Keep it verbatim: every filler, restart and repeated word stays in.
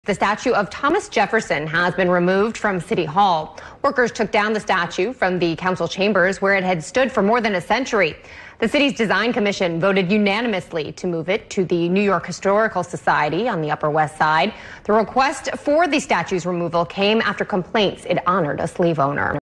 The statue of Thomas Jefferson has been removed from City Hall. Workers took down the statue from the council chambers where it had stood for more than a century. The city's design commission voted unanimously to move it to the New York Historical Society on the Upper West Side. The request for the statue's removal came after complaints it honored a slave owner.